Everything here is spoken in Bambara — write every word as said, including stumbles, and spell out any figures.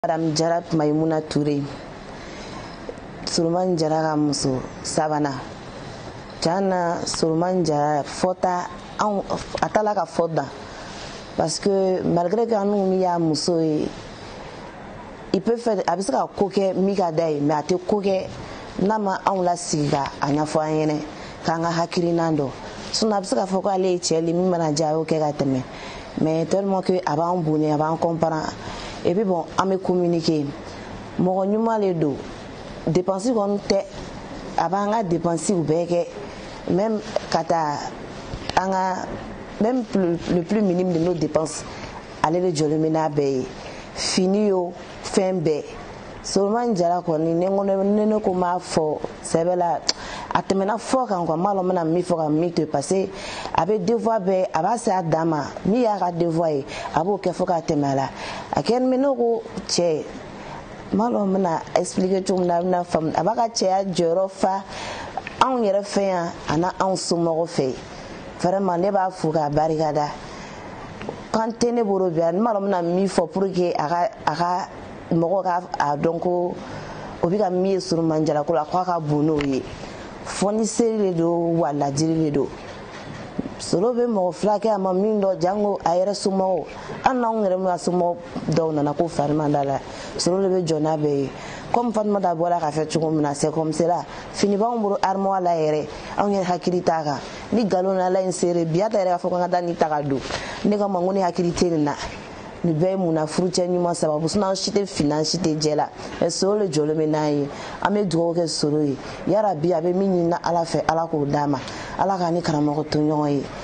Madame Jara Maimouna Touré, Souleymane Jara ka muso sabana. Jana Souleymane Jara fota a tala ka foda parce que malgré que nous mi ya muso il peut faire a bɛ se ka ko kɛ mi ka da ye mais a tɛ ko kɛ n'a ma anw lasigi ka a ɲɛfɔ an ɲɛna k'an ka hakilina dɔn sinon a bɛ se ka fɔ ko ale ye cɛ le min mana diya a y'o kɛ ka tɛmɛ mais tellement que a b'an bonya a b'an comprendre et puis bon an bɛ communiquer mɔgɔ ɲuman le don dépense kɔni tɛ a b'an ka dépense bɛɛ kɛ même ka taa an ka même le plus minime de nos dépenses ale de jɔlen bɛ n'a bɛɛ ye fini yo fɛn bɛɛ Souleymane Jara kɔni ne ko ne ne ko m'a fɔ sɛbɛ la a tɛmɛna fɔ kan quoi m'a lɔn bɛna min fɔ ka min to parce que a bɛ devoir bɛɛ a b'a se a dan ma min y'a ka devoir ye a b'o kɛ fɔ ka tɛmɛ a la a kɛlen bɛ ne ko cɛ m'a lɔn bɛna expliquer cogo min na a bɛna faamu a b'a ka cɛya jɔyɔrɔ fa anw yɛrɛ fɛ yan a n'a anw somɔgɔw fɛ vraiment ne b'a fo k'a barikada kan tɛ ne bolo bi m'a lɔn bɛna min fɔ pour que a ka a ka mɔgɔ ka a dɔn ko o bɛ ka min ye Souleymane Jara ko la k'a ka bon n'o ye fournisseur de don wa ladili de don solo bɛ mɔgɔ fila kɛ a ma min dɔn jango a yɛrɛ somɔgɔw hali n'anw yɛrɛ min ka somɔgɔw dɔw nana ko Fatumata la solo de bɛ jɔ n'a bɛɛ ye comme Fatumata bɔra k'a fɛ cogo min na c'est comme cela fini b'anw bolo armoire la yɛrɛ anw yɛrɛ hakili t'a kan ni nkalon na ala in seere bi a ta yɛrɛ k'a fɔ ko an ka taa ni ta ka don ne ka ma ko ni hakili tɛ nin na ni bɛɛ ye mun na furucɛ ɲuman sababu sinon an si tɛ fini an si tɛ jɛ la mais solo le jɔlen bɛ n'an ye an bɛ dugawu kɛ solo ye yarabi a bɛ min ɲini ala fɛ ala k'o d'a ma ala k'a ni karamɔgɔ to ɲɔgɔn ye